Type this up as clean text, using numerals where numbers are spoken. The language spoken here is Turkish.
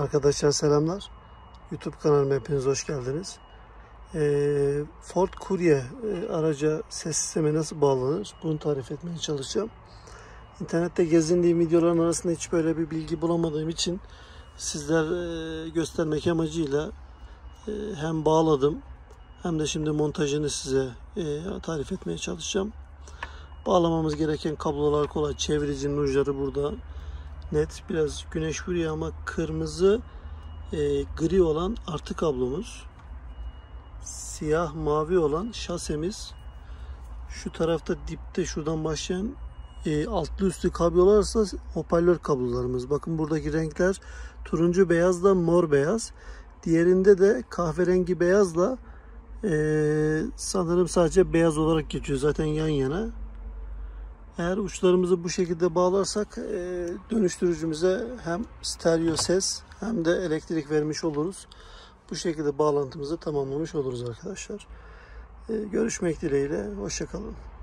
Arkadaşlar selamlar. YouTube kanalıma hepiniz hoş geldiniz. Ford Courier araca ses sistemi nasıl bağlanır? Bunu tarif etmeye çalışacağım. İnternette gezindiğim videoların arasında hiç böyle bir bilgi bulamadığım için sizler göstermek amacıyla hem bağladım hem de şimdi montajını size tarif etmeye çalışacağım. Bağlamamız gereken kablolar kolay. Çeviricinin uçları burada net. Biraz güneş vuruyor ama kırmızı gri olan artı kablomuz. Siyah mavi olan şasemiz. Şu tarafta dipte şuradan başlayan altlı üstlü kablolarsa hoparlör kablolarımız. Bakın buradaki renkler turuncu beyazla mor beyaz. Diğerinde de kahverengi beyazla sanırım sadece beyaz olarak geçiyor. Zaten yan yana. Eğer uçlarımızı bu şekilde bağlarsak dönüştürücümüze hem stereo ses hem de elektrik vermiş oluruz. Bu şekilde bağlantımızı tamamlamış oluruz arkadaşlar. Görüşmek dileğiyle. Hoşça kalın.